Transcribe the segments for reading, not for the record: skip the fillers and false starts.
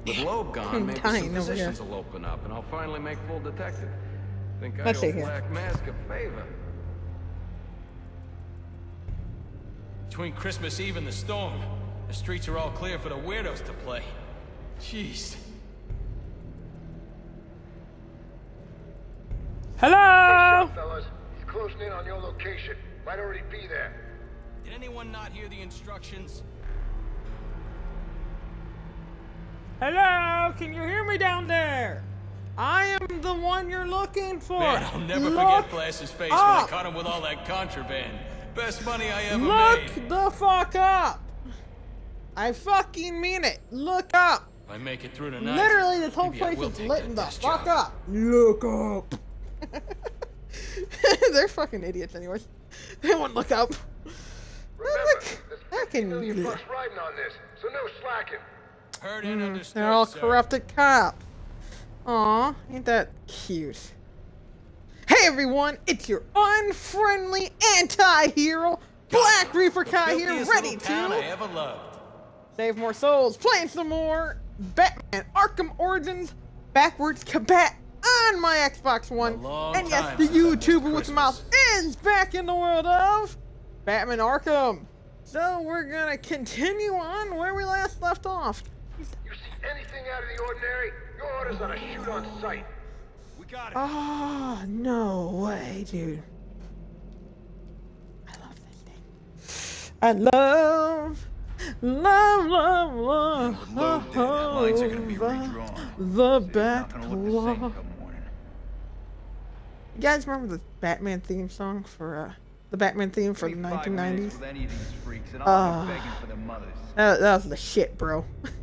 With Loeb gone, maybe some positions will open up, and I'll finally make full detective. Think I owe Black Mask a favor. Between Christmas Eve and the storm, the streets are all clear for the weirdos to play. Jeez. Hello! Hey, fellas. He's closing in on your location. Might already be there. Did anyone not hear the instructions? Hello? Can you hear me down there? I am the one you're looking for. Man, I'll never forget Flash's face when I caught him with all that contraband. Best money I ever made. Look the fuck up. I fucking mean it. Look up. If I make it through tonight, literally, this whole place is lit in the fuck up. Look up. They're fucking idiots anyways. They won't look up. Remember, there's $50 million riding on this, so no slacking. Heard and understood, they're all sir. corrupted cops. Aw, ain't that cute? Hey everyone, it's your unfriendly anti-hero, Black Reaper Kai here, ready to save more souls, playing some more Batman Arkham Origins backwards combat on my Xbox One. And yes, the YouTuber with the mouth is back in the world of Batman Arkham. So we're gonna continue on where we last left off. You see anything out of the ordinary? Your orders on a shoot on sight. We got it. Oh, no way, dude. I love this thing. I love the backlog. You guys remember the Batman theme song for the Batman theme for the 1990s? That was the shit, bro.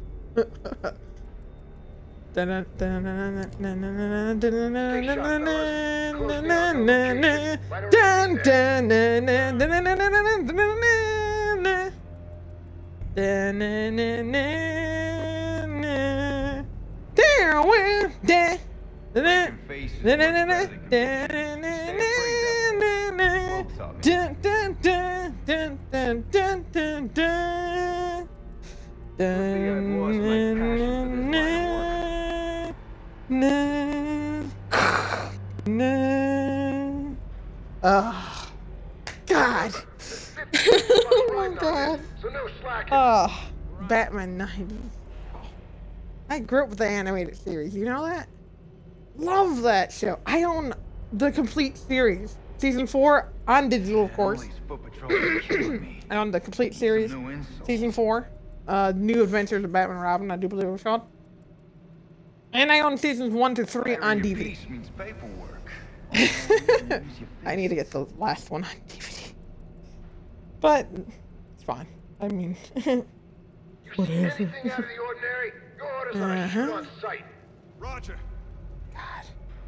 Oh, God. Oh, my God. Oh, Batman 90s. I grew up with the animated series. You know that? Love that show. I own the complete series. Season 4 on digital, of course. I own the complete series. Season 4. New Adventures of Batman and Robin, I do believe it was called. And I own seasons 1 to 3 on DVD. I need to get the last one on DVD. But it's fine. I mean, what is it? Anything out of the ordinary? Your orders on a shoot on sight. Roger. God.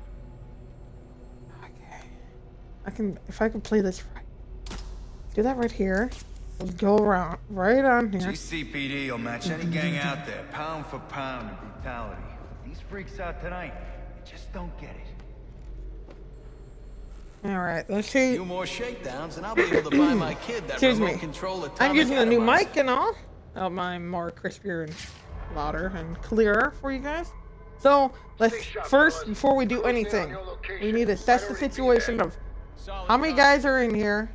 Okay. If I can play this right. Do that right here. Let's go around right on here. GCPD will match any gang out there, pound for pound in brutality. These freaks out tonight, they just don't get it. Alright, let's see. A few more shakedowns and I'll be able to buy my kid that remote control atomic I'm using a new atomizer. mic and all. I'm more crispier and louder and clearer for you guys. So, let's first, before we do anything, we need to assess the situation of how many guys are in here,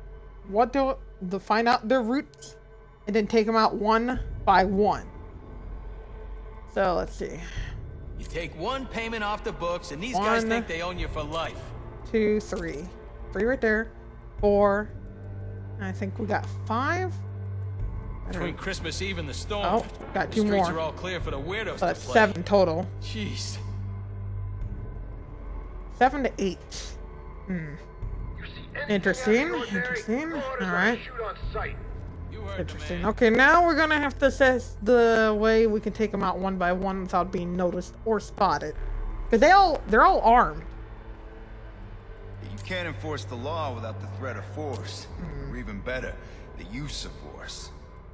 find out their routes, and then take them out one by one. So, let's see. You take one payment off the books and these guys think they own you for life. 2, 3. 3 right there. 4. I think we got 5. Between Christmas Eve and the storm. Oh, got 2 more. The streets are all clear for the weirdos so that's to play. 7 total. Jeez. 7 to 8. Interesting. Interesting. Alright. Interesting. Okay, now we're gonna have to assess the way we can take them out one by one without being noticed or spotted. Because they're all armed. You can't enforce the law without the threat of force. Or even better, the use of force.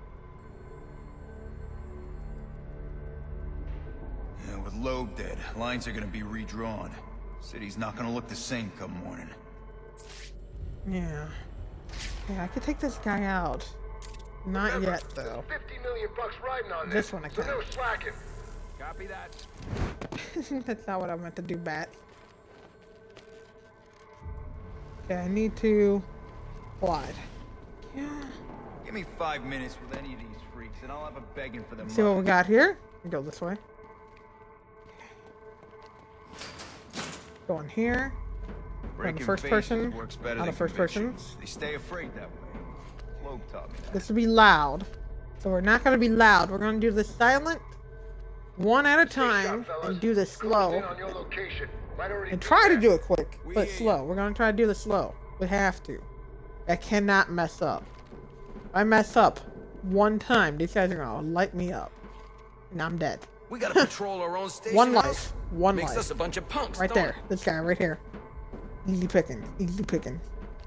Yeah, with Loeb dead, lines are gonna be redrawn. City's not gonna look the same come morning. Yeah. Yeah, I could take this guy out. Not yet, though. $50 million riding on this one I can. So no slacking. Copy that. That's not what I meant to do, Bat. Okay, I need to slide. Yeah. Give me 5 minutes with any of these freaks, and I'll have a begging for them. See what we got here? We go this way. Go in here. On the first person. On the first person. They stay afraid that way. Flo taught me that. This will be loud. So we're not going to be loud. We're going to do the silent, one at a time, and do the slow. And try to do it quick, but slow. We're going to try to do the slow. We have to. I cannot mess up. If I mess up one time, these guys are going to light me up. And I'm dead. We got to patrol our own station. One life. One Makes life. us a bunch of punks. Right there. This guy right here. Easy picking. Easy picking.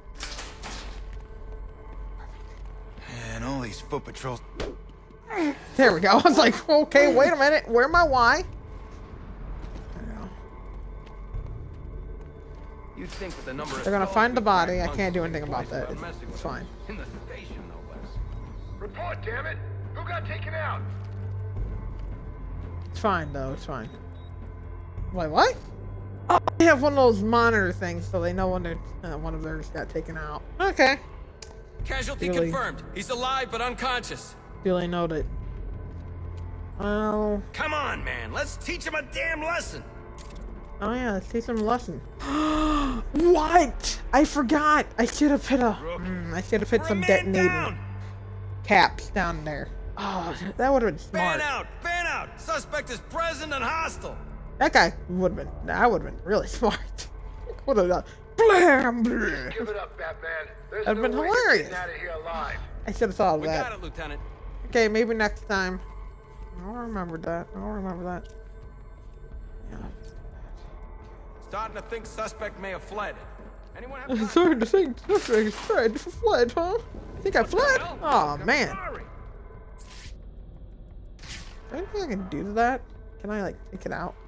And all these foot patrols. There we go. I was like, okay, wait a minute. Where am I? Why? You'd think with the number They're gonna find the body. I can't do anything about that. It's fine. In the station, no less. Report, damn it! Who got taken out? It's fine though. It's fine. Wait, what? Oh, they have one of those monitor things, so they know when one of theirs got taken out. Okay. Casualty confirmed. He's alive but unconscious. Duly noted. Oh. Come on, man. Let's teach him a damn lesson. Oh yeah, let's teach him a lesson. What? I forgot. I should have put a. I should have put some detonating caps down there. Oh, that would have been smart. Fan out. Suspect is present and hostile. That guy would have been. I would have been really smart. Would have done. Blam, blam. Give it up, Batman. There's That'd no been way hilarious. you're getting out of here alive. I should have thought of We that. got it, Lieutenant. Okay, maybe next time. I'll remember that. I'll remember that. Yeah. Starting to think suspect may have fled. Anyone have I'm starting to think suspect fled, huh? I think I fled? Oh man. Is there anything I can do to that? Can I like take it out?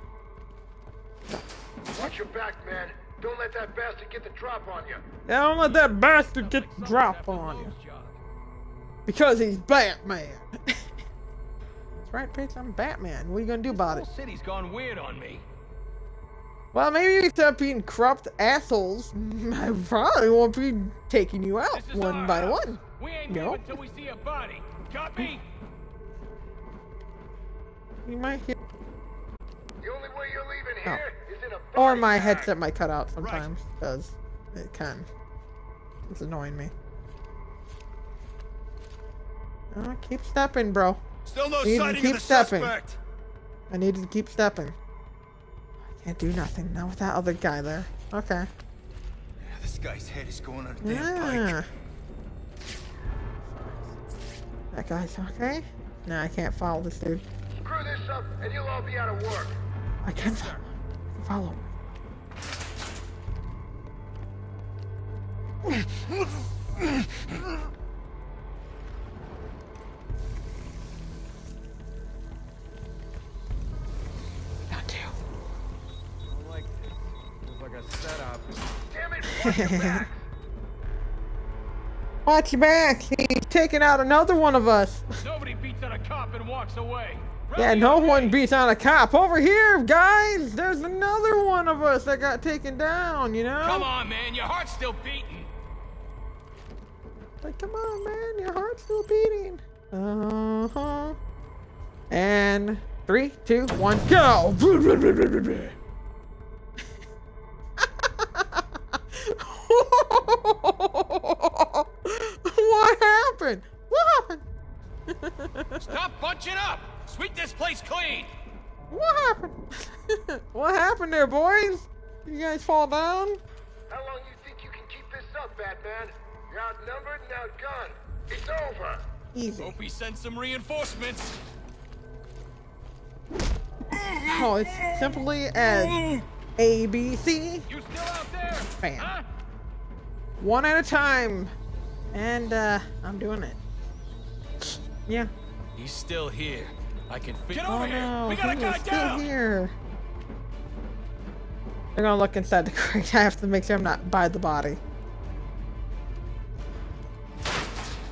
Watch your back, man. Don't let that bastard get the drop on you. Yeah, don't let that bastard get the drop on you. Because he's Batman. That's right, bitch. I'm Batman. What are you gonna do about it? The whole city's gone weird on me. Well, maybe you stop being corrupt assholes. I probably won't be taking you out one by one. We ain't No. leaving till we see a body. Got me? You might hear. The only way you're leaving here is in a body Or my bag. headset might cut out sometimes because it can. It's annoying me. Keep stepping, bro. Still no Need to sighting keep of the stepping. suspect. I need to keep stepping. I can't do nothing. Not with that other guy there. Okay. Yeah, this guy's head is going on a damn Yeah. pike. That guy's okay? No, I can't follow this dude. Screw this up, and you'll all be out of work. I can follow. Got to. I like this. Looks like a setup. Damn it, watch your back. Watch your back. He's taking out another one of us. Nobody beats on a cop and walks away. Yeah, no one beats on a cop. Over here, guys, there's another one of us that got taken down, you know? Come on, man. Your heart's still beating. Like, come on, man, your heart's still beating. Uh-huh. And 3, 2, 1, go! What happened? What happened? Stop bunching up. Sweep this place clean. What happened? What happened there, boys? You guys fall down? How long you think you can keep this up, Batman? You're outnumbered and outgunned. It's over. Easy. Hope he sends some reinforcements. Oh, it's simply as ABC. You still out there? Bam. Huh? One at a time. And, I'm doing it. Yeah. He's still here. I can fit. Get Oh over here. no, We got a he guy was still down. here. They're gonna look inside the crate. I have to make sure I'm not by the body.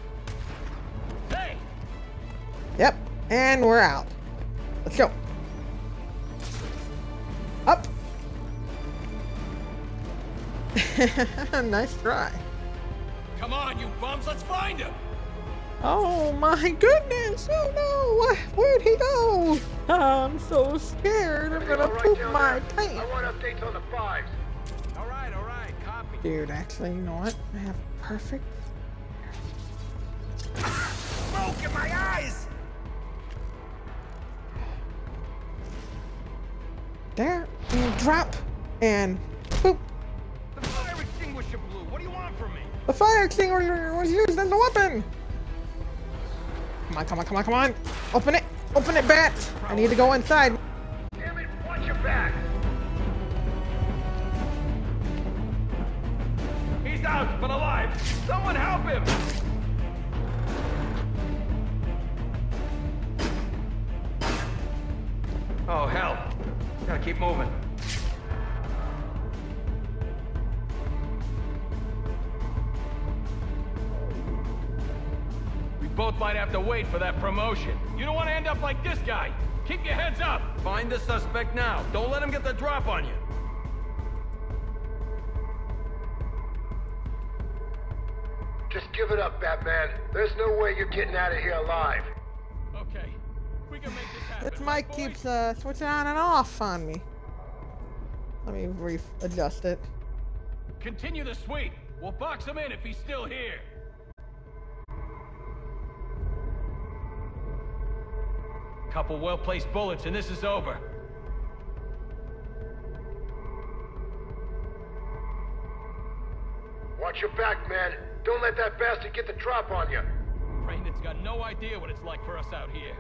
Hey. Yep, and we're out. Let's go. Nice try. Come on, you bums, let's find him! Oh my goodness! Oh no! Where'd he go? I'm so scared. I'm gonna poop my pants. I want updates on the fives. All right, copy. Dude, actually, you know what? I have perfect. Smoke in my eyes! There, and drop, and boop. The fire extinguisher blew. What do you want from me? The fire extinguisher was used as a weapon. Come on, come on, come on, come on. Open it, Bat. I need to go inside. Damn it, watch your back. He's out, but alive. Someone help him. Oh, hell. Gotta keep moving. We both might have to wait for that promotion. You don't want to end up like this guy. Keep your heads up. Find the suspect now. Don't let him get the drop on you. Just give it up, Batman. There's no way you're getting out of here alive. Okay, we can make this happen. This right, mic boys? keeps switching on and off on me. Let me adjust it. Continue the sweep. We'll box him in if he's still here. Couple well-placed bullets and this is over. Watch your back, man. Don't let that bastard get the drop on you. Raymond's got no idea what it's like for us out here.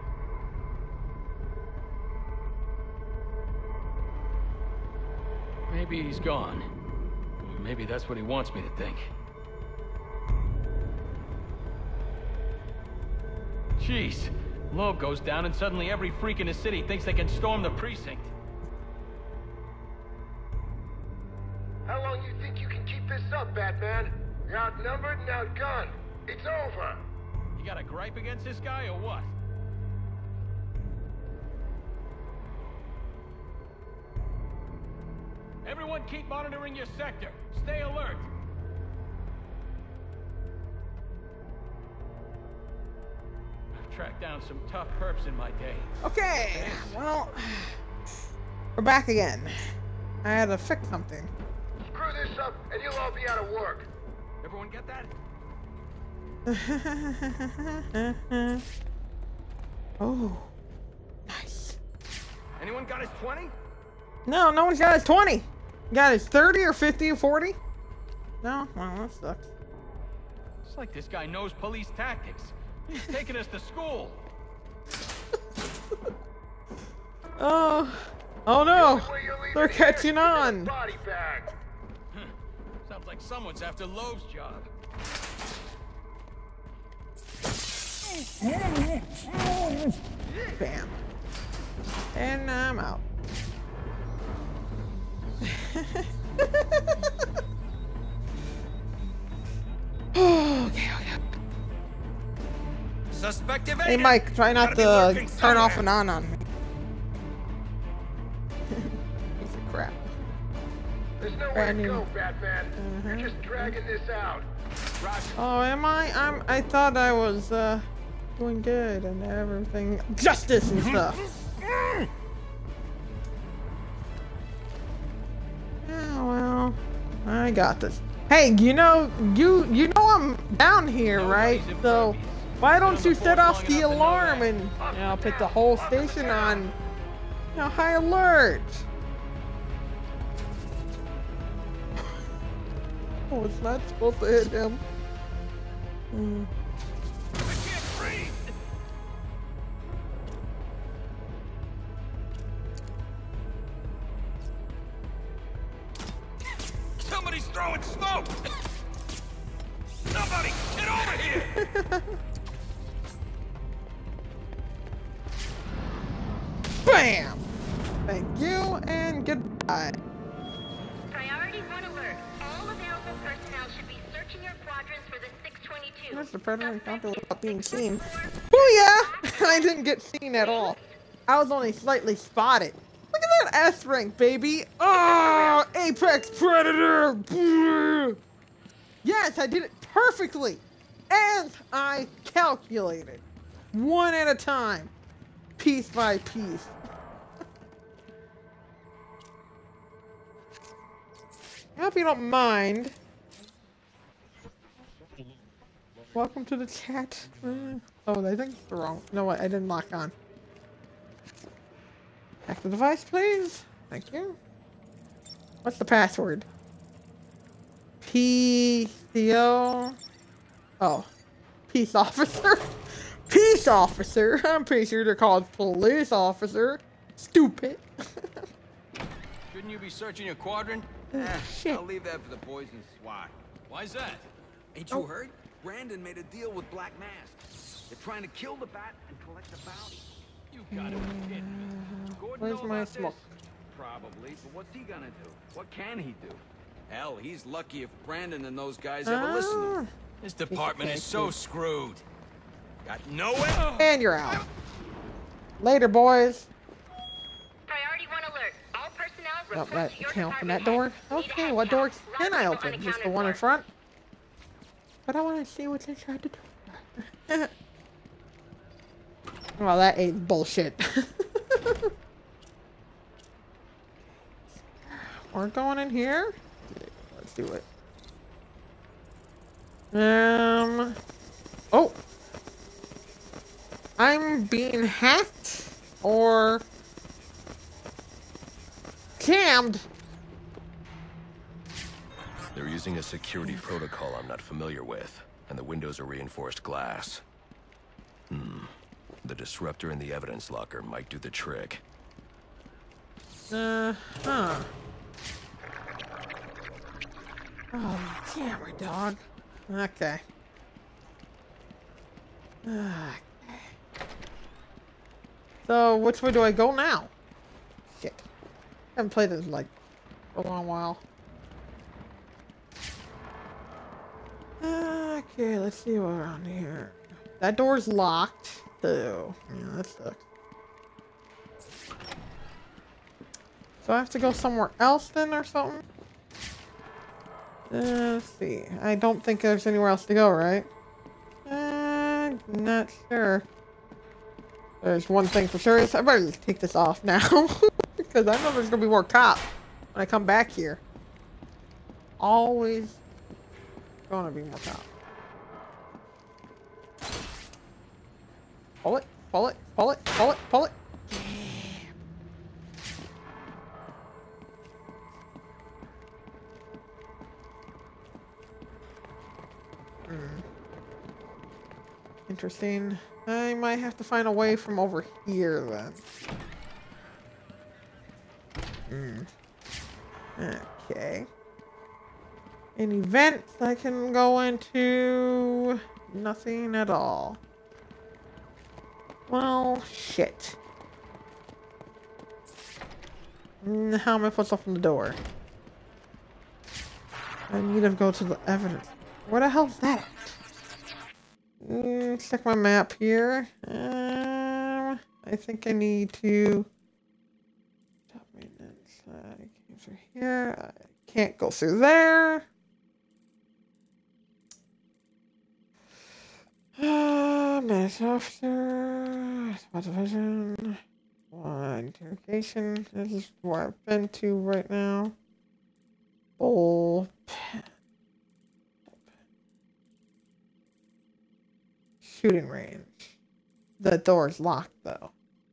Maybe he's gone. Or maybe that's what he wants me to think. Jeez. Loeb goes down and suddenly every freak in the city thinks they can storm the precinct. How long you think you can keep this up, Batman? You're outnumbered and outgunned. It's over. You got a gripe against this guy or what? Everyone keep monitoring your sector. Stay alert. I've tracked down some tough perps in my day. Okay, well, we're back again. I had to fix something. Screw this up and you'll all be out of work. Everyone get that? Oh, nice. Anyone got his 20? No, no one's got his 20. Got his 30 or 50 or 40? No? Well, that sucks. It's like this guy knows police tactics. He's taking us to school. Oh. Oh no. They're catching on. Body bag. Sounds like someone's after Loeb's job. Bam. And I'm out. Okay. Suspect evaded. Hey Mike, try not to turn off and on me. Piece of crap. There's nowhere to go, Batman. You're just dragging this out. Oh, am I? I thought I was doing good and everything. Justice and stuff. Yeah, well, I got this. Hey, you know I'm down here, right? So why don't you set off the alarm and put the whole station on high alert? Oh, it's not supposed to hit him. I can't breathe. Somebody's throwing smoke! Somebody, get over here! Bam! Thank you and goodbye. Priority 1 alert. All available personnel should be searching your quadrants for the 622. That's the predator encounter without being seen. Oh yeah! I didn't get seen at all. I was only slightly spotted. Look at got S rank, baby. Oh, Apex Predator. Yes, I did it perfectly. And I calculated. One at a time. Piece by piece. I hope you don't mind. Welcome to the chat. Oh, I think it's wrong. No, what? I didn't lock on. Back the device, please. Thank you. What's the password? PCO. Oh, peace officer. Peace officer. I'm pretty sure they're called police officer. Stupid. Shouldn't you be searching your quadrant? Shit. I'll leave that for the boys in SWAT. Why's that? Ain't you heard? Brandon made a deal with Black Mask. They're trying to kill the bat and collect the bounty. You gotta be kidding me. Gordon Where's know my about smoke? this? Probably, but what's he gonna do? What can he do? Hell, he's lucky if Brandon and those guys ever listen to him. This department is so screwed. Got nowhere. And you're out. Later, boys. Priority 1 alert. All personnel Oh, report right. to your Can't open that department door. head. Need a Okay, head what door count. can I Loud open? people Just the unaccounted one in for. front? But I want to see what's inside the door. Well, that ain't bullshit. We're going in here. Let's do it. Oh. I'm being hacked or cammed. They're using a security protocol I'm not familiar with, and the windows are reinforced glass. The disruptor in the evidence locker might do the trick. Huh. Oh, damn it, dog. Okay. So, which way do I go now? Shit. Haven't played this, like, for a long while. Okay, let's see what's around here. That door's locked, too. Yeah, that sucks. So I have to go somewhere else then or something? Let's see. I don't think there's anywhere else to go, right? Not sure. There's one thing for sure. I better just take this off now. Because I know there's going to be more cops when I come back here. Always going to be more cops. Pull it, pull it, pull it, pull it, pull it. Interesting. I might have to find a way from over here then. Okay. Any vents I can go into? Nothing at all. Well, shit. How am I supposed to open the door? I need to go to the evidence. Where the hell's that? Check my map here. I think I need to top maintenance. I came through here. I can't go through there. Managed officer. Spot division. Interrogation. This is where I've been to right now. Bullpen. Shooting range. The door's locked though.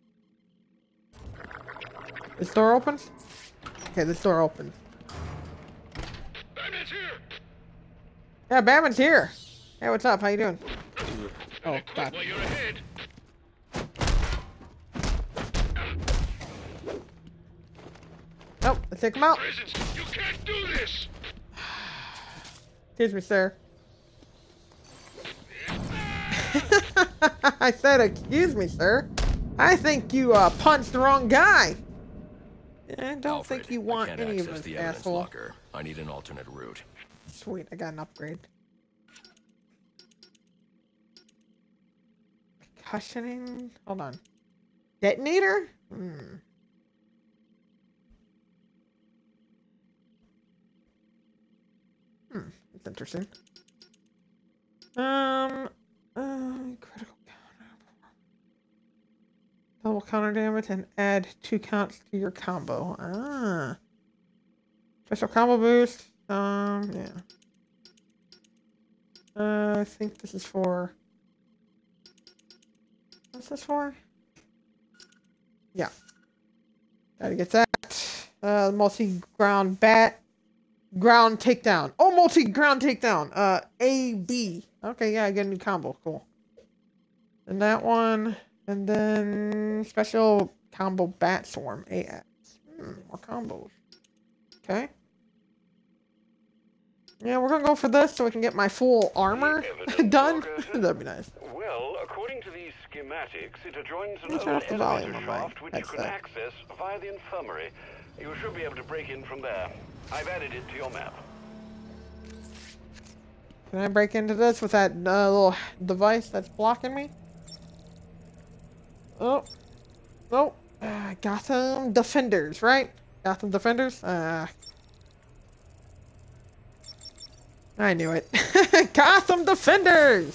This door opens? Okay, this door opens. Batman's here! Yeah, Batman's here. Hey, what's up? How you doing? Oh, God. Well, you're ahead. Nope, let's take him out. Presence, you can't do this! Excuse me, sir. I said, excuse me, sir. I think you punched the wrong guy. I don't Alfred, think you want I can't any of access this, the evidence asshole. locker. I need an alternate route. Sweet, I got an upgrade. Concussioning? Hold on. Detonator? That's interesting. Critical counter. Double counter damage and add 2 counts to your combo. Ah. Special combo boost. Yeah. I think this is for... What's this for? Yeah. Gotta get that. Multi-ground bat. Ground takedown. Oh, multi-ground takedown. A-B. Okay, yeah, I get a new combo. Cool. And that one. And then special combo bat swarm. AX. More combos. Okay. Yeah, we're gonna go for this so we can get my full armor done. That'd be nice. Well, according to these schematics, it adjoins an Turn old off the volume elevator on my shaft which you can headset. access via the infirmary. You should be able to break in from there. I've added it to your map. Can I break into this with that little device that's blocking me? Oh. Oh. Gotham Defenders, right? Gotham Defenders? I knew it. Gotham Defenders!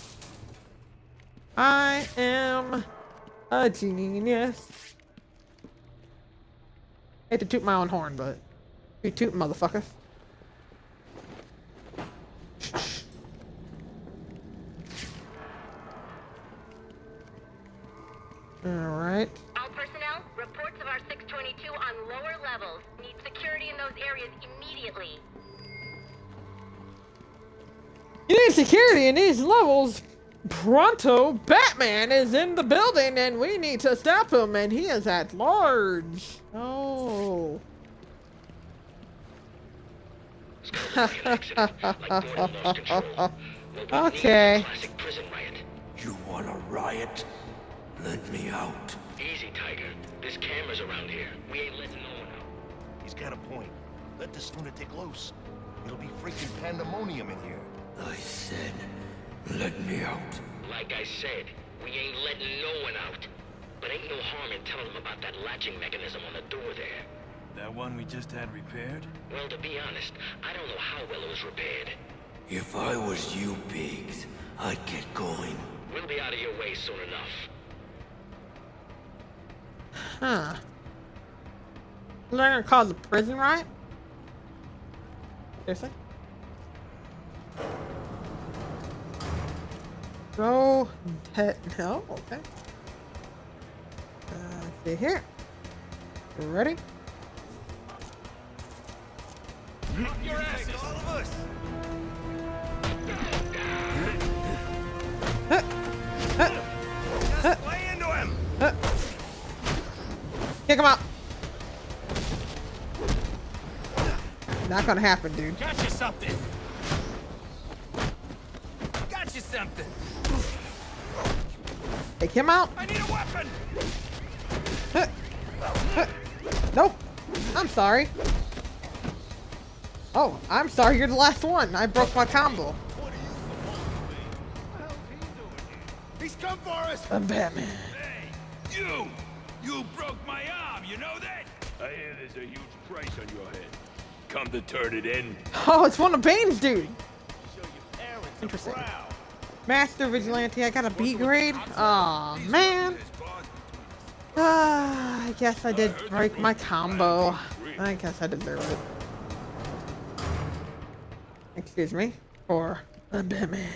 I am a genius. I hate to toot my own horn, but be tootin', motherfucker. Alright. All personnel, reports of our 622 on lower levels. Need security in those areas immediately. You need security in these levels. Pronto, Batman is in the building and we need to stop him and he is at large. Oh. Okay. You want a riot? Let me out. Easy, Tiger. There's cameras around here. We ain't letting no one out. He's got a point. Let this lunatic loose. It'll be freaking pandemonium in here. I said, let me out. Like I said, we ain't letting no one out. But ain't no harm in telling them about that latching mechanism on the door there. That one we just had repaired? Well, to be honest, I don't know how well it was repaired. If I was you pigs, I'd get going. We'll be out of your way soon enough. Huh. They're gonna cause a prison riot? Seriously? Go no, okay. Let's see here. Ready? Your ass, all of us. Just play into him. Kick him out. Not gonna happen, dude. Got you something. Got you something. Take him out. I need a weapon. Nope. I'm sorry. Oh, I'm sorry. You're the last one. I broke my combo. What are you supposed to be? What the hell's he doing here? He's come for us. I'm Batman. Hey, you broke my arm. You know that? I hear there's a huge price on your head. Come to turn it in. Oh, it's one of Bane's dude. Show your parents Interesting. a proud. Master Vigilante. I got a B grade. Aw, man. I guess I did break my combo. I guess I deserve it. Excuse me. For Batman.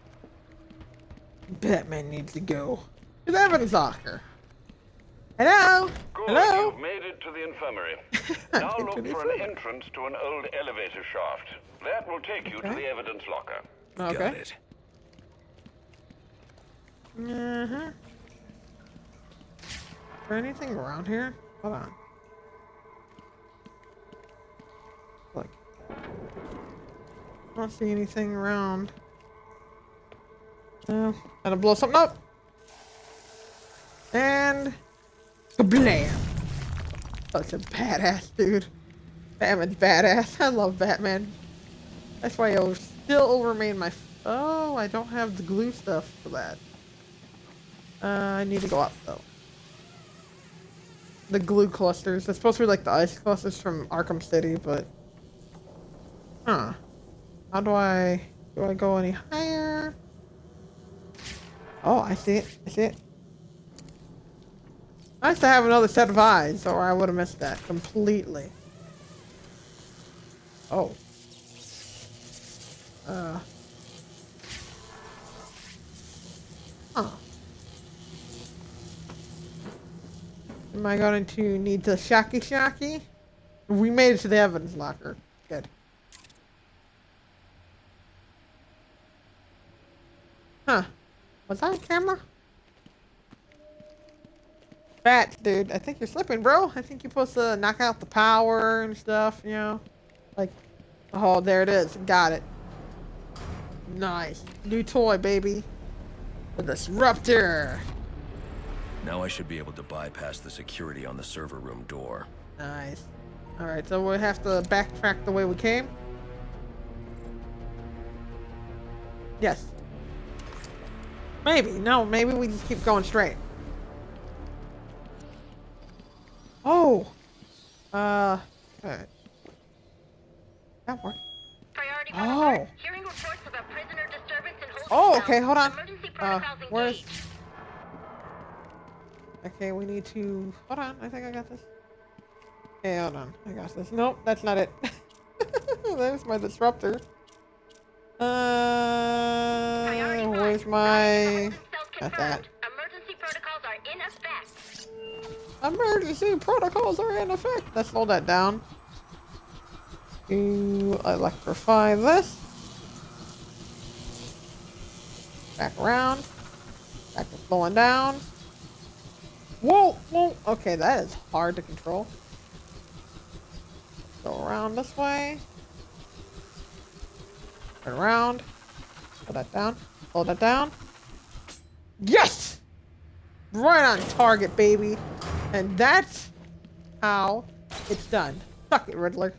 Batman needs to go. It's Evan's locker. Hello? Good, Hello? you've made it to the infirmary. Now look for an entrance to an old elevator shaft. That will take you to the evidence locker. Okay. Got it. Uh-huh. Is there anything around here? Hold on. Look. I don't see anything around. Gotta blow something up. And kablam! Such a badass dude. Batman's badass. I love Batman. That's why he'll still remain my. Oh, I don't have the glue stuff for that. I need to go up though. The glue clusters. They're supposed to be like the ice clusters from Arkham City, but huh. How do I go any higher? Oh, I see it. I see it. Nice to have another set of eyes, or I would have missed that completely. Oh. Huh. Am I going to need the shaky? We made it to the evidence locker. Good. Huh. Was that a camera? Bats, dude. I think you're slipping, bro. I think you're supposed to knock out the power and stuff, you know? Like, oh, there it is. Got it. Nice. New toy, baby. The disruptor. Now I should be able to bypass the security on the server room door. Nice. Alright, so we'll have to backtrack the way we came. Yes. Maybe. No, maybe we just keep going straight. Oh! Alright. That worked. Priority oh! Hearing reports of a prisoner disturbance in holding oh, cell. okay, hold on. Emergency protocols Where's... engaged. Okay, we need to... Hold on, I think I got this. Okay, hold on. I got this. Nope, that's not it. There's my disruptor. Where's my... Not that. Emergency protocols are in effect. Emergency protocols are in effect. Let's slow that down. To electrify this. Back around. Back to slowing down. Whoa, whoa. Okay, that is hard to control. Go around this way. Turn around. Hold that down. Hold that down. Yes! Right on target, baby. And that's how it's done. Suck it, Riddler.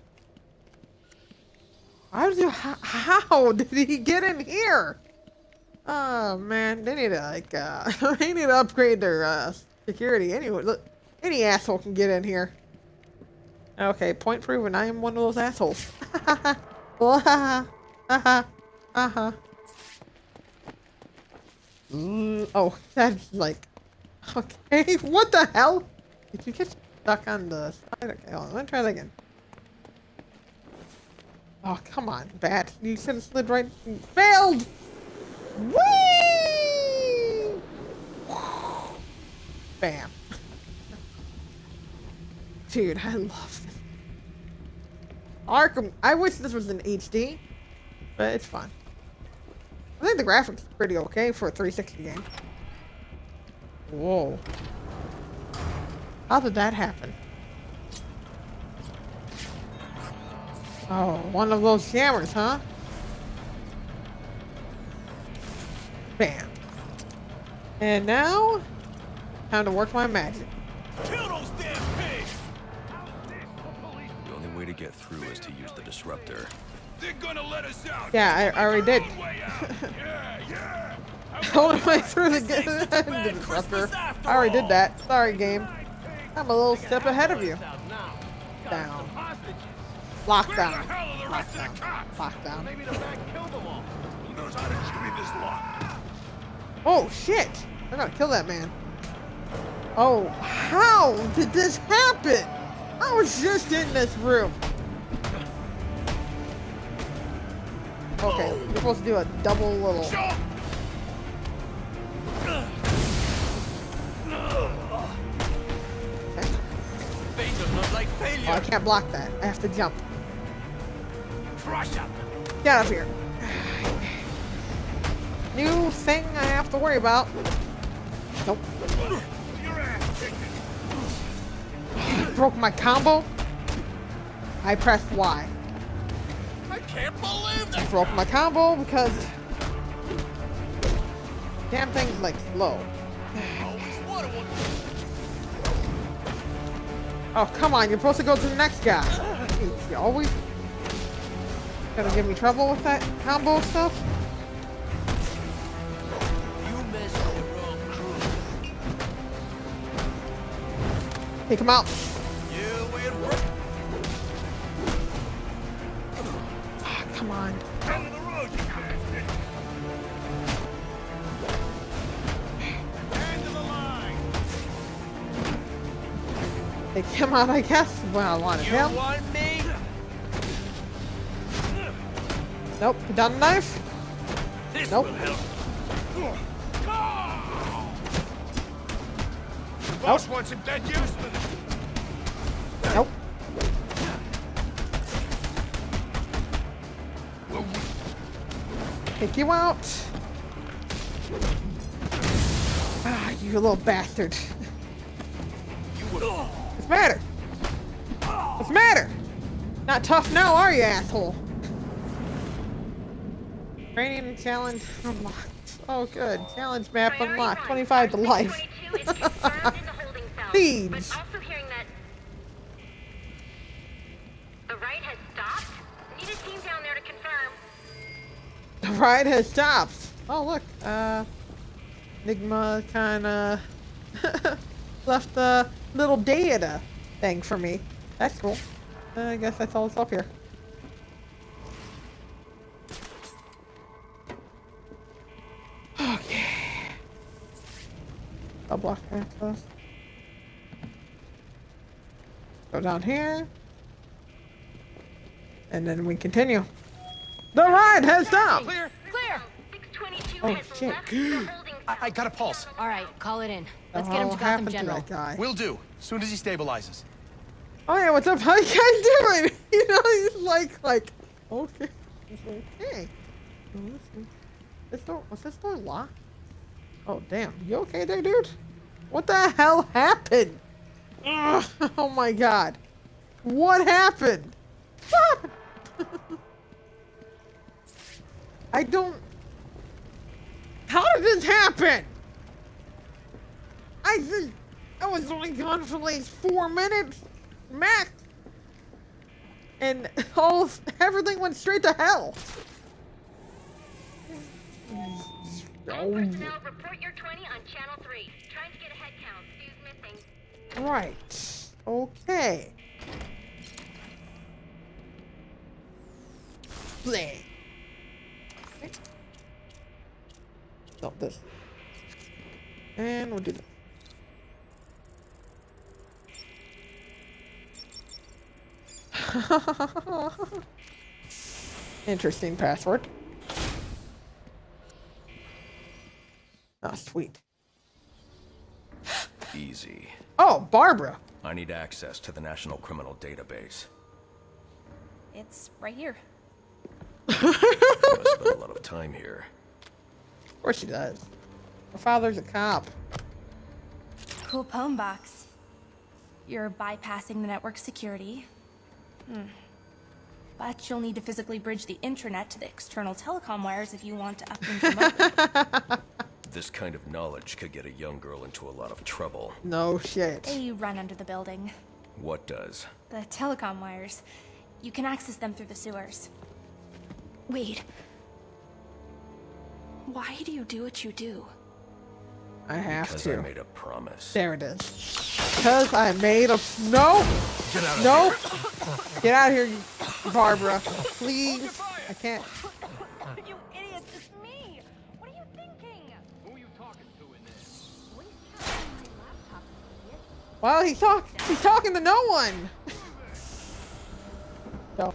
How did he get in here? Oh man, they need to like they need to upgrade their security. Anyway, look, any asshole can get in here. Okay, point proven. I am one of those assholes. Oh, that's like... Okay, what the hell? Did you get stuck on the side? Okay, hold on, let me try that again. Oh, come on, bat. You should have slid right... Failed! Whee! Bam. Dude, I love this. Arkham... I wish this was in HD, but it's fun. I think the graphics are pretty okay for a 360 game. Whoa. How did that happen? Oh, one of those jammers, huh? Bam. And now, time to work my magic. Kill those damn pigs! The only way to get through is to use the disruptor. They're gonna let us out. Yeah, I already did. Yeah. Only way through the disruptor. I already did that. Sorry, game. I'm a little step ahead of you. Down. Lockdown. Lockdown. Lockdown. Maybe the back killed them all. Who knows how to jimmy this lock? Oh shit! I gotta kill that man. Oh, how did this happen? I was just in this room. Okay, you're supposed to do a double little. Okay. Oh, I can't block that. I have to jump. Get up here. New thing I have to worry about. Nope. Broke my combo. I pressed Y. I can't believe that. I broke my combo because damn thing's like slow. Oh, come on, you're supposed to go to the next guy. You always gonna give me trouble with that combo stuff? You messed with the wrong crew. Take him out. come on. End of the road, you bastard! End of the line! Take him out, I guess. Well, I wanted him. You want me? Nope. Put down the knife. This Nope. will help. Boss wants him dead useless! Nope. Take you out. Ah, you little bastard. What's the matter? What's the matter? Not tough now, are you, asshole? Training challenge unlocked. Oh, good. Challenge map unlocked. 25 to life. Siege. But also hearing that the riot has stopped. Need a team down there to confirm. The riot has stopped. Oh, look. Enigma kinda left a little data thing for me. That's cool. I guess that's all that's up here. Okay. I'll block access. Go down here. And then we continue. The ride has stopped! Clear! Clear! 622 Oh, has shit. left the holding cell. I got a pulse. All right, call it in. Let's The get him hell to Gotham happened General. to that guy? Will do. As soon as he stabilizes. Oh yeah, what's up? How you guys doing? You know, he's like, okay. He's okay. Was this door locked? Oh, damn. You okay there, dude? What the hell happened? Ugh, oh my god. What happened? I don't... How did this happen? I was only gone for like 4 minutes max. And everything went straight to hell. All personnel, report your 20 on channel 3. Trying to get a head count. Stu's missing. Right. Okay. Play. No, this. And we'll do that. Interesting password. Oh, sweet. Easy. Oh, Barbara. I need access to the National Criminal Database. It's right here. I spent a lot of time here. Of course she does. Her father's a cop. Cool poem box. You're bypassing the network security. But you'll need to physically bridge the intranet to the external telecom wires if you want to uplink remotely. This kind of knowledge could get a young girl into a lot of trouble. No shit. They run under the building. What does? The telecom wires. You can access them through the sewers. Wait. Why do you do what you do? I have because to. I made a promise. There it is. Because I made a... No! Get out of no! here. Get out of here, you Barbara. Please. I can't. You idiot, it's me! What are you thinking? Who are you talking to in there? Well, he's talking to no one. So.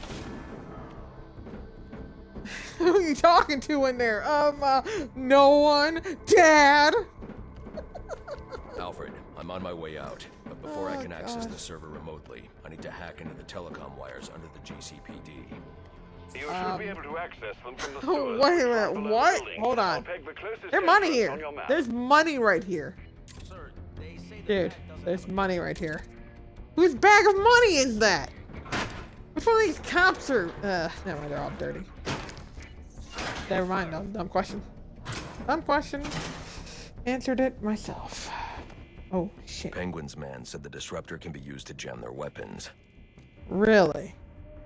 Who are you talking to in there? No one. Dad. Alfred, I'm on my way out. But before I can access God. the server remotely, I need to hack into the telecom wires under the GCPD. You should be able to access them from the Oh, sewers. wait a minute. Below What? the building. Hold I'll on. peg the closest There's money entrance here. on your map. There's money right here. Sir, they say the Dude, hack doesn't there's have a- money right here. Whose bag of money is that? Which one of these cops are... never mind, they're all dirty. Never mind, no, dumb question. Dumb question. Answered it myself. Oh, shit. Penguin's man said the disruptor can be used to jam their weapons. Really?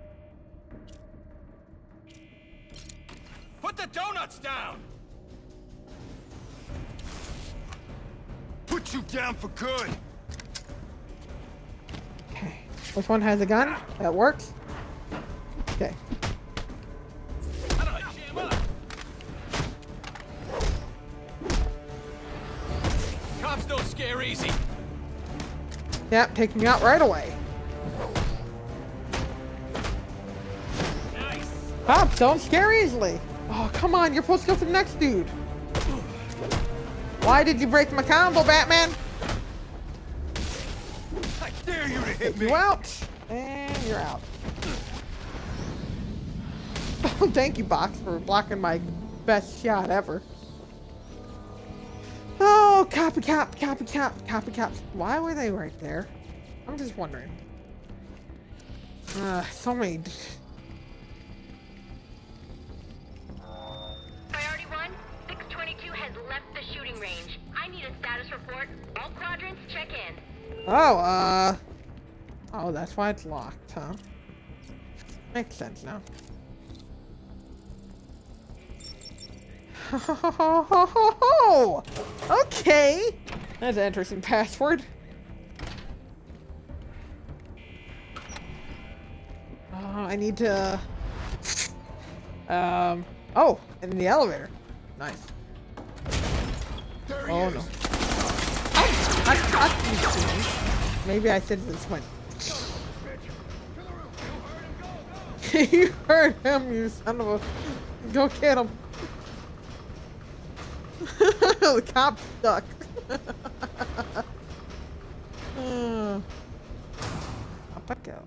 Put the donuts down! Put you down for good! Okay. Which one has a gun? That works? Okay. her easy. Yep, take me out right away. Nice. Pop, don't scare easily. Oh, come on, you're supposed to go to the next dude. Why did you break my combo, Batman? I dare you to hit me. You out, and you're out. Oh, thank you, Box, for blocking my best shot ever. Oh, copycat. Why were they right there? I'm just wondering. So many. Priority 1, 622 has left the shooting range. I need a status report. All quadrants, check in. Oh, oh, that's why it's locked, huh? Makes sense now. Okay, that's an interesting password. I need to. Oh, in the elevator. Nice. Oh no. Maybe I said this one. You heard him, you son of a. Go get him. The cop's stuck. Up I go.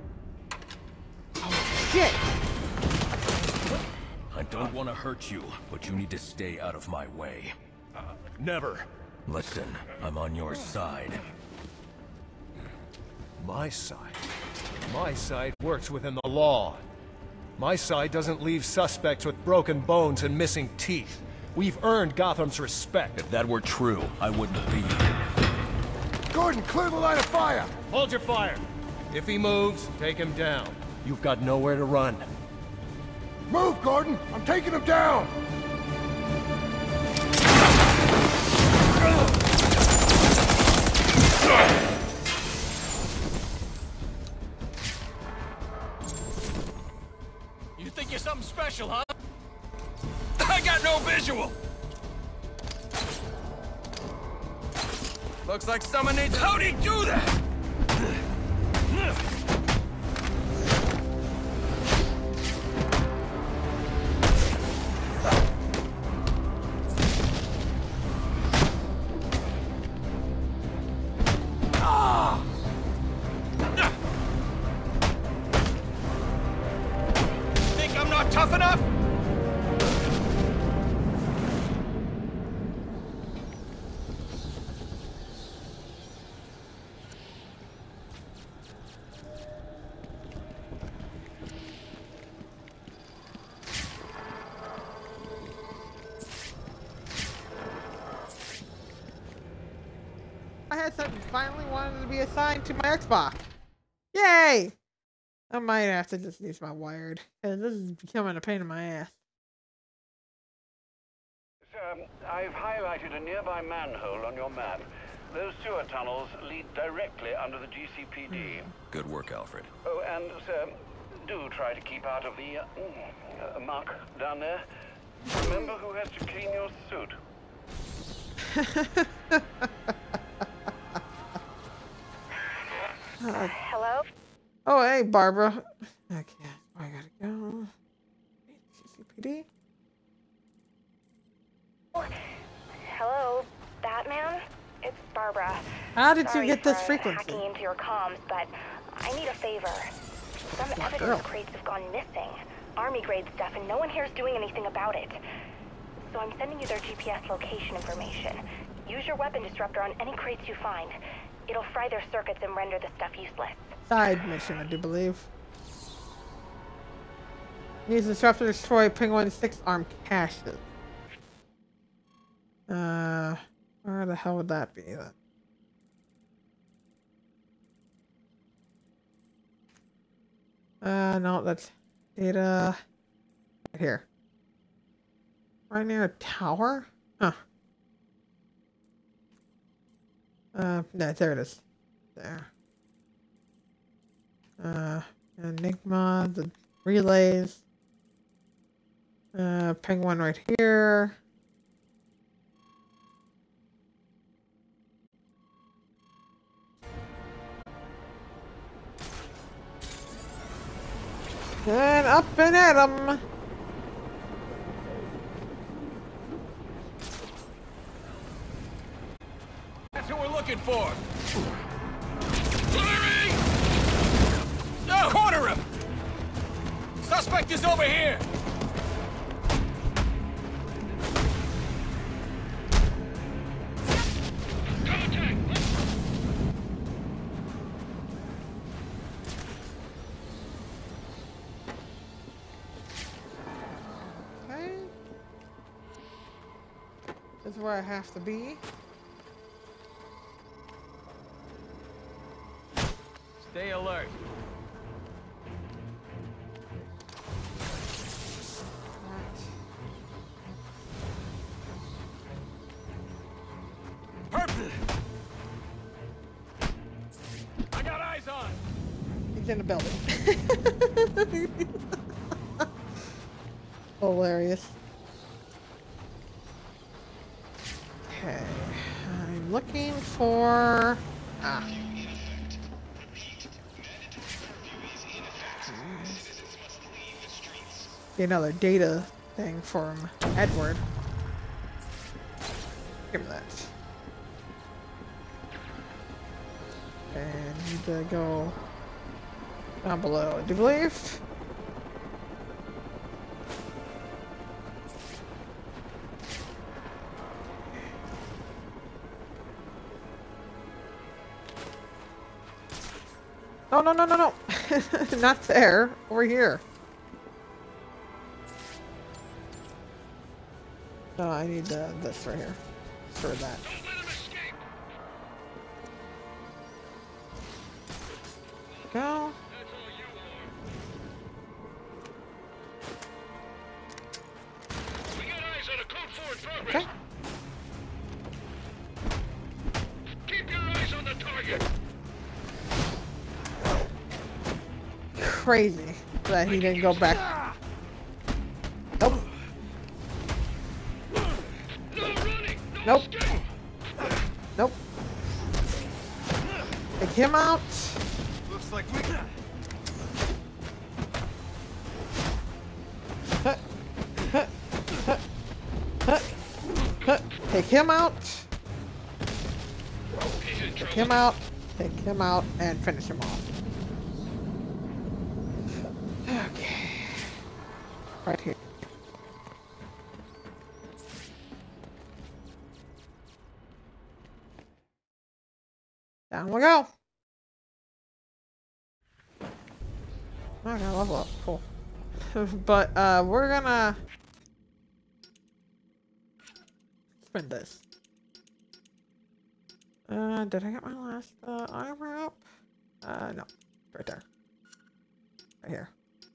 Oh, shit. I don't want to hurt you, but you need to stay out of my way. Never. Listen, I'm on your side. My side? My side works within the law. My side doesn't leave suspects with broken bones and missing teeth. We've earned Gotham's respect. If that were true, I wouldn't be here. Gordon, clear the line of fire! Hold your fire. If he moves, take him down. You've got nowhere to run. Move, Gordon! I'm taking him down! You think you're something special, huh? I got no visual! Looks like someone needs... How'd he do that? Think I'm not tough enough? I had something finally wanted to be assigned to my Xbox. Yay! I might have to just use my wired, because this is becoming a pain in my ass. I've highlighted a nearby manhole on your map. Those sewer tunnels lead directly under the GCPD. Good work, Alfred. Oh, and, sir, do try to keep out of the muck down there. Remember who has to clean your suit. Hello? Oh, hey, Barbara. Okay, I gotta go. GCPD. Hello, Batman? It's Barbara. How did Sorry you get this for frequency? hacking into your comms, but I need a favor. Some My evidence girl. crates have gone missing. Army grade stuff, and no one here is doing anything about it. So I'm sending you their GPS location information. Use your weapon disruptor on any crates you find. It'll fry their circuits and render the stuff useless. Side mission, I do believe. Use disruptor to destroy Penguin's 6-armed caches. Where the hell would that be then? No, that's data right here. Right near a tower? Huh. No, there it is. There. Enigma, the relays. Penguin right here. And up and at 'em. That's what we're looking for. Larry! No! Corner him! Suspect is over here! Okay. This is where I have to be. Stay alert. Perfect. I got eyes on. He's in the building. Hilarious. Okay. I'm looking for... Ah. Another data thing from Edward. Give me that. And need to go down below, I do believe. No, no, no, no, no. Not there. Over here. No, I need this right here. For that. Go. Okay. Keep your eyes on the target. Crazy that he didn't go back. Nope. Nope. Nope. Take him out. Looks like we Take him out. Take him out. Take him out and finish him off. Okay. Right here. Down we go. I gotta level up. Cool. But we're gonna spend this. Did I get my last armor up? No. Right there. Right here.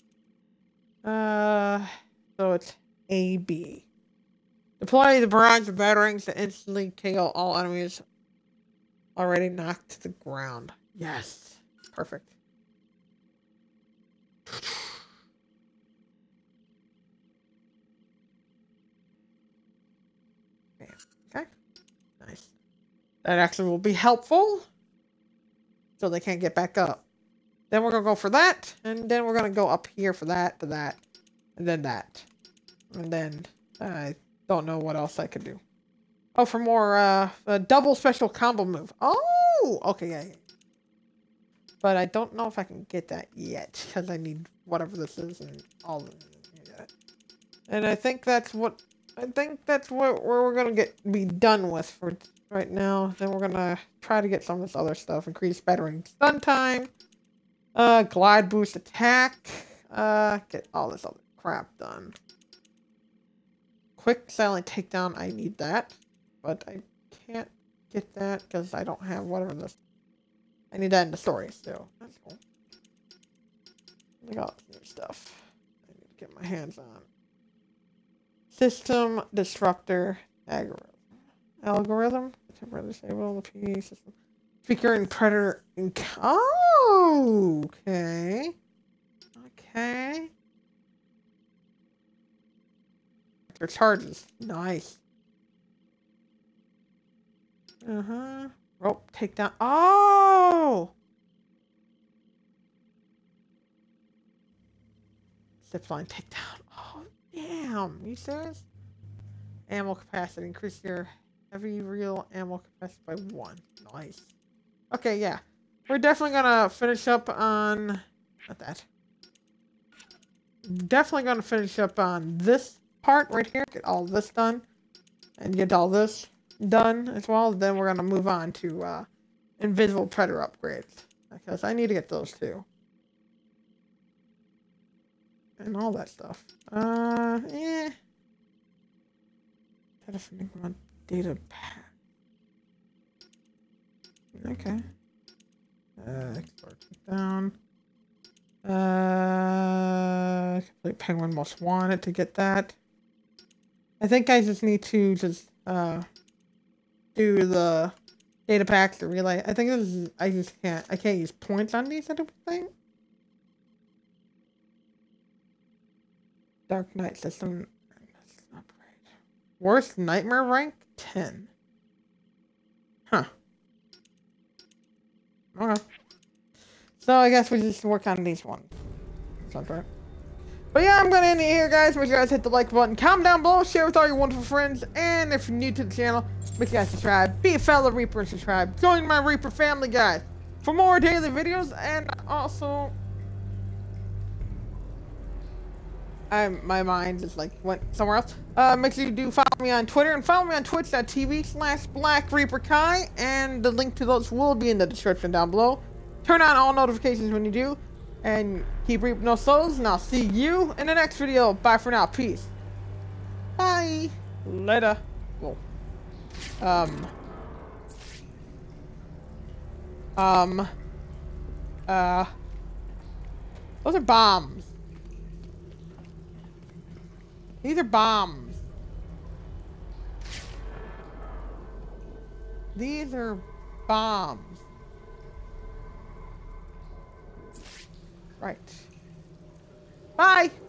So it's AB. Deploy the barrage of batarangs to instantly KO all enemies already knocked to the ground. Yes. Perfect. Okay. Nice. That actually will be helpful. So they can't get back up. Then we're going to go for that. And then we're going to go up here for that, to that. And then that. And then I don't know what else I could do. Oh, for more, a double special combo move. Oh! Okay, yeah. But I don't know if I can get that yet. Because I need whatever this is and all of it. And I think that's what... where we're going to be done with for right now. Then we're going to try to get some of this other stuff. Increase battering stun time. Glide boost attack. Get all this other crap done. Quick silent takedown. I need that. But I can't get that because I don't have whatever this. I need that in the story still. That's cool. I got new stuff. I need to get my hands on. System disruptor algorithm. Temporarily disable the PA system. Speaker and predator. Oh, okay. Okay. Their charges. Nice. Rope takedown. Oh! Zipline takedown. Oh, damn. You serious? Ammo capacity. Increase your heavy real ammo capacity by 1. Nice. Okay, yeah. We're definitely gonna finish up on... Not that. Definitely gonna finish up on this part right here. Get all this done. And get all this done as well. Then we're gonna move on to Invisible Predator upgrades. Because I need to get those too. And all that stuff. Data pack. Okay. Export down. Complete Penguin most wanted to get that. I think I just need to just do the data packs to relay. I think this is, I can't use points on these, I don't think. Dark Knight system. Worst nightmare rank 10. Huh. Okay. So I guess we just work on these ones. Sounds right. But yeah, I'm gonna end it here, guys. Make sure you guys hit the like button, comment down below, share with all your wonderful friends, and if you're new to the channel, make sure you guys subscribe, be a fellow Reaper and subscribe. Join my Reaper family, guys, for more daily videos, and also my mind just like went somewhere else. Make sure you do follow me on Twitter and follow me on twitch.tv/BlackReaperKai, and the link to those will be in the description down below. Turn on all notifications when you do, and keep reaping those souls, and I'll see you in the next video. Bye for now. Peace. Bye. Later. Whoa. Those are bombs. These are bombs. These are bombs. Right. Bye!